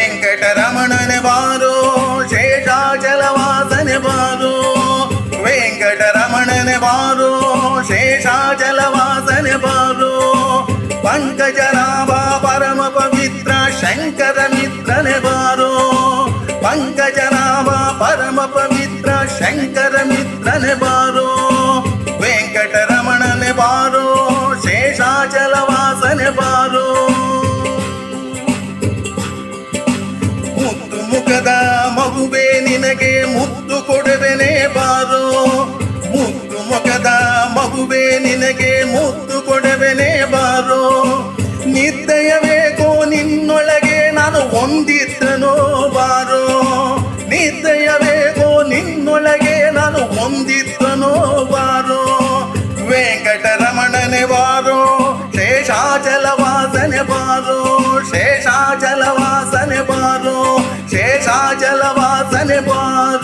ವೆಂಕಟರಮಣನೆ ಬಾರೋ ಶೇಷಾಚಲವಾಸನೆ ಬಾರೋ ವೆಂಕಟರಮಣನೆ ಬಾರೋ ಶೇಷಾಚಲವಾಸನೆ ಬಾರೋ पंकजनाभ परम पवित्र शंकर मित्रने बारो पंकजनाभ परम पवित्र शंकर मित्रने बारो वेंकटरमणने बारो शेषाचलवासने बारो मुत्तु मुखद मगुवे निनगे मुत्तु कोडुवेने बारो मुत्तु मुखद मगुवे निनगे मुत्तु कोडुवेने बारो ನಿದ್ದಯಬೇಕೋ ನಿನ್ನೊಳಗೆ ನಾನು ಹೊಂದಿದ್ದನೋ ಬಾರೋ ನಿದ್ದಯಬೇಕೋ ನಿನ್ನೊಳಗೆ ನಾನು ಹೊಂದಿದ್ದನೋ ಬಾರೋ ವೆಂಕಟರಮಣನೆ ಬಾರೋ ಶೇಷಾಚಲವಾಸನೆ ಬಾರೋ ಶೇಷಾಚಲವಾಸನೆ ಬಾರೋ ಶೇಷಾಚಲವಾಸನೆ ಬಾರೋ